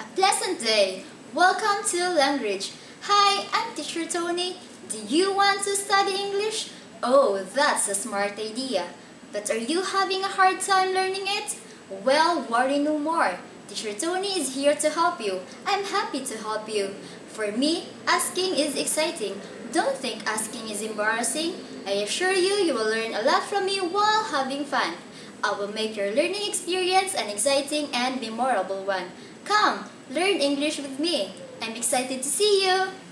pleasant day. Welcome to Language. Hi, I'm Teacher Tony. Do you want to study English? Oh, that's a smart idea. But are you having a hard time learning it? Well, worry no more. Teacher Tony is here to help you. I'm happy to help you. For me, asking is exciting. Don't think asking is embarrassing. I assure you, you will learn a lot from me while having fun. I will make your learning experience an exciting and memorable one. Come, learn English with me. I'm excited to see you.